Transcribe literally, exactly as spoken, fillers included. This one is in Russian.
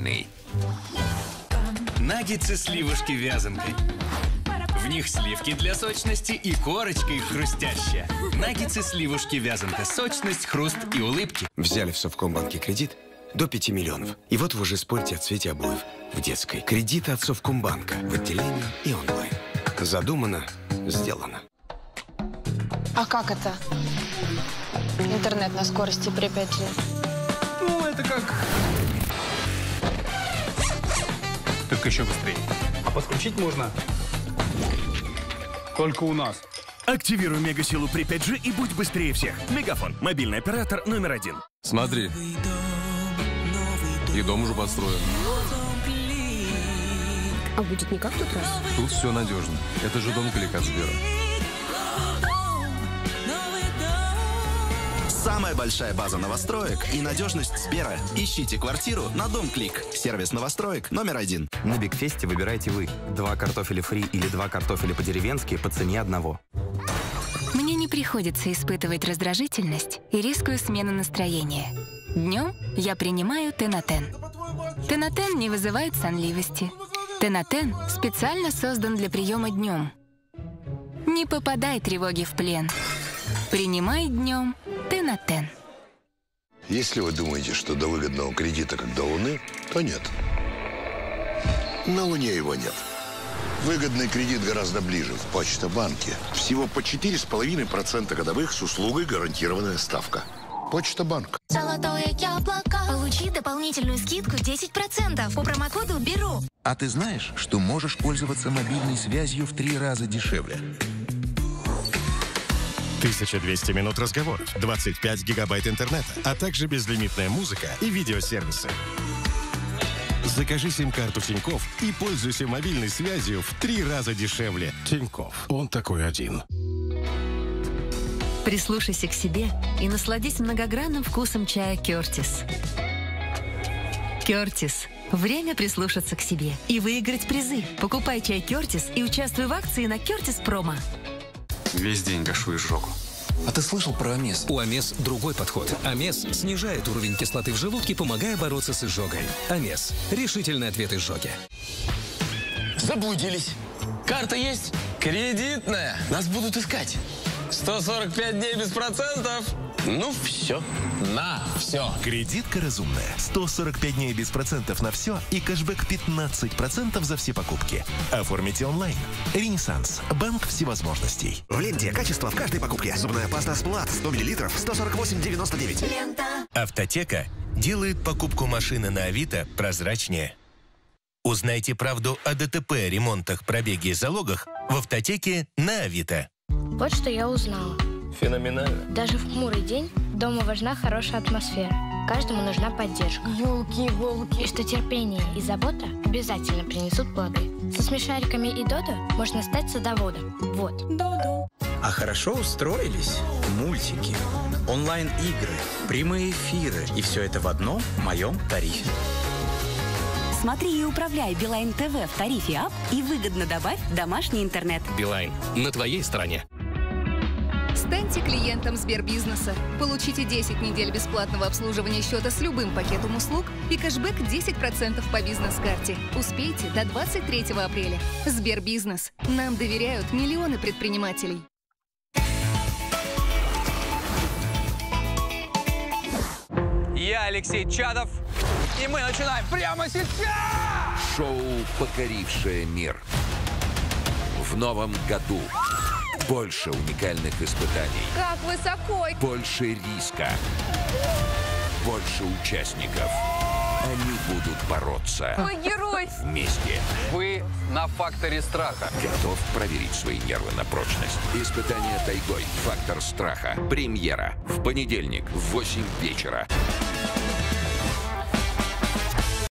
Наггетсы сливушки вязанкой. В них сливки для сочности и корочка их хрустящая. Наггетсы сливушки вязанка. Сочность, хруст и улыбки. Взяли в Совкомбанке кредит до пяти миллионов. И вот вы уже спорите о цвете обоев в детской. Кредиты от Совкомбанка в отделении и онлайн. Задумано, сделано. А как это? Интернет на скорости при пять джи. Ну, это как... Только еще быстрее. А подключить можно только у нас. Активируй мегасилу при пять джи и будь быстрее всех. Мегафон. Мобильный оператор номер один. Смотри. И дом уже построен. А будет не как в тот раз? Тут все надежно. Это же дом клик от Сбера. Самая большая база новостроек и надежность Сбера. Ищите квартиру на Дом Клик. Сервис новостроек номер один. На Бигфесте выбирайте вы. Два картофеля фри или два картофеля по-деревенски по цене одного. Мне не приходится испытывать раздражительность и рискую смену настроения. Днем я принимаю Тенотен. Тенотен не вызывает сонливости. Тенотен специально создан для приема днем. Не попадай тревоги в плен. Принимай днем Тенотен. Если вы думаете, что до выгодного кредита как до Луны, то нет. На Луне его нет. Выгодный кредит гораздо ближе, в Почта-банке. Всего по четыре с половиной процента годовых с услугой гарантированная ставка. Почта-банк. Золотое яблоко. Получи дополнительную скидку десять процентов по промокоду «Беру». А ты знаешь, что можешь пользоваться мобильной связью в три раза дешевле? тысяча двести минут разговоров, двадцать пять гигабайт интернета, а также безлимитная музыка и видеосервисы. Закажи сим-карту Тинькофф и пользуйся мобильной связью в три раза дешевле. Тинькофф. Он такой один. Прислушайся к себе и насладись многогранным вкусом чая «Кертис». «Кертис». Время прислушаться к себе и выиграть призы. Покупай чай «Кертис» и участвуй в акции на «Кертис Промо». Весь день гашу изжогу. А ты слышал про Амес? У Амес другой подход. Амес снижает уровень кислоты в желудке, помогая бороться с изжогой. Амес. Решительный ответ изжоги. Заблудились. Карта есть? Кредитная. Нас будут искать. сто сорок пять дней без процентов. Ну все, на все. Кредитка разумная. сто сорок пять дней без процентов на все и кэшбэк пятнадцать процентов за все покупки. Оформите онлайн. Ренессанс. Банк всевозможностей. В ленте качество в каждой покупке. Зубная паста Сплат сто миллилитров сто сорок восемь девяносто девять. Лента. Автотека делает покупку машины на Авито прозрачнее. Узнайте правду о ДТП, ремонтах, пробеге и залогах в Автотеке на Авито. Вот что я узнала. Феноменально. Даже в хмурый день дома важна хорошая атмосфера. Каждому нужна поддержка. Ёлки-иголки. И что терпение и забота обязательно принесут плоды. Со смешариками и Додо можно стать садоводом. Вот. Додо. А хорошо устроились? Мультики, онлайн-игры, прямые эфиры. И все это в одном моем тарифе. Смотри и управляй Билайн ТВ в тарифе ап и выгодно добавь домашний интернет. Билайн. На твоей стороне. Станьте клиентом Сбербизнеса. Получите десять недель бесплатного обслуживания счета с любым пакетом услуг и кэшбэк десять процентов по бизнес-карте. Успейте до двадцать третьего апреля. Сбербизнес. Нам доверяют миллионы предпринимателей. Я Алексей Чадов, и мы начинаем прямо сейчас! Шоу, покорившее мир. В новом году. Больше уникальных испытаний. Как высоко! Больше риска. Больше участников. Они будут бороться. Мой герой! Вместе. Вы на факторе страха. Готов проверить свои нервы на прочность. Испытание тайгой. Фактор страха. Премьера. В понедельник в восемь вечера.